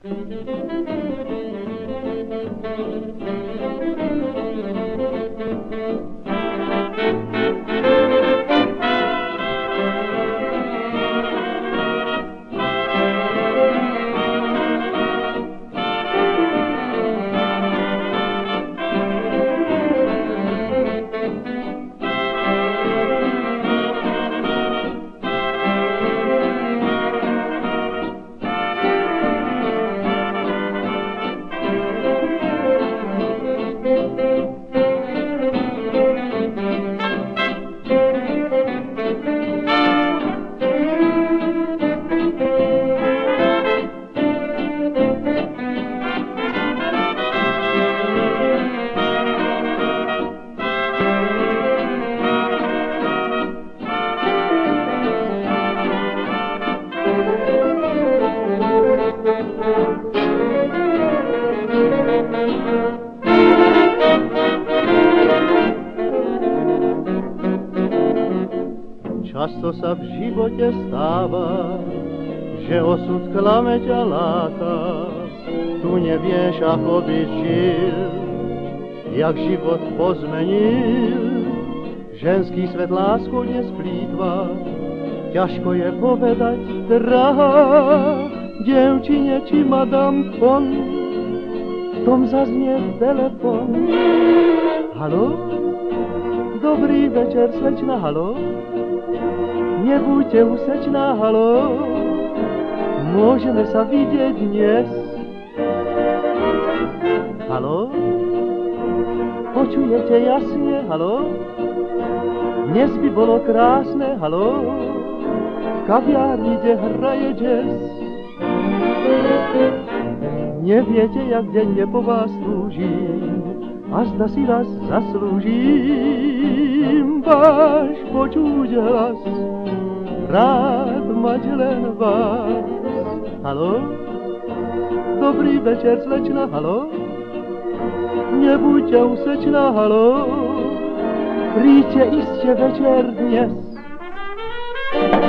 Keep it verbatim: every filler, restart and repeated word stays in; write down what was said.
Často sa v živote stáva, že osud klame ťa láka. Tu nevieš, ako by žil, jak život pozmenil. Ženský svet lásku dnes plýtva, ťažko je povedať, drahá, dievčine či madam kon, v tom zaznie telefon. Haló? Dobrý večer, slečna, haló? Nebuďte úsečná, haló, môžeme sa vidieť dnes. Haló, počujete jasne, haló, dnes by bolo krásne, haló, v kaviárni, kde hraje jazz. Neviete, jak denne po vás túžim, a zda si vás zaslúžim, váš počuť hlas, rád mať len vás. Haló? Dobrý večer, slečna, haló? Nebuďte úsečná, haló? Príďte iste večer dnes.